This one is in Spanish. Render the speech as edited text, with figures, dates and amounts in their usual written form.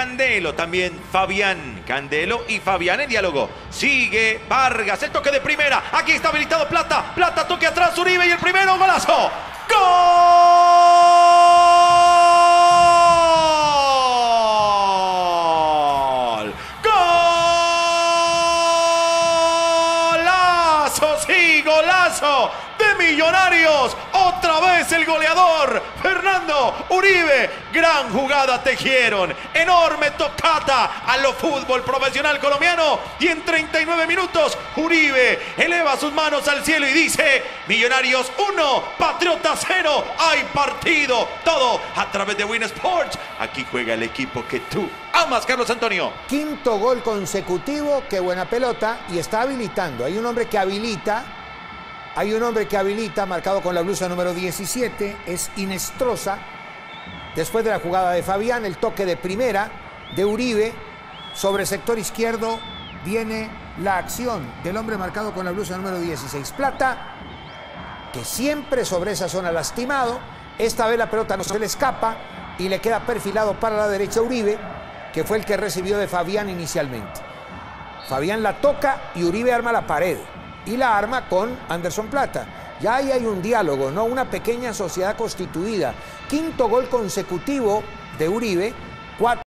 Candelo, también Fabián. Candelo y Fabián en diálogo. Sigue Vargas, el toque de primera. Aquí está habilitado Plata. Plata, toque atrás, Uribe y el primero, golazo. ¡Gol! ¡Golazo! ¡Sí, golazo! De Millonarios, otra vez el goleador, Fernando Uribe. Gran jugada tejieron, enorme tocata a lo fútbol profesional colombiano. Y en 39 minutos, Uribe eleva sus manos al cielo y dice: Millonarios 1, Patriota 0, hay partido. Todo a través de Win Sports. Aquí juega el equipo que tú amas, Carlos Antonio. Quinto gol consecutivo, qué buena pelota, y está habilitando. Hay un hombre que habilita, marcado con la blusa número 17, es Inestrosa. Después de la jugada de Fabián, el toque de primera de Uribe, sobre sector izquierdo viene la acción del hombre marcado con la blusa número 16, Plata, que siempre sobre esa zona lastimado. Esta vez la pelota no se le escapa y le queda perfilado para la derecha Uribe, que fue el que recibió de Fabián inicialmente. Fabián la toca y Uribe arma la pared. Y la arma con Anderson Plata. Ya ahí hay un diálogo, ¿no? Una pequeña sociedad constituida. Quinto gol consecutivo de Uribe.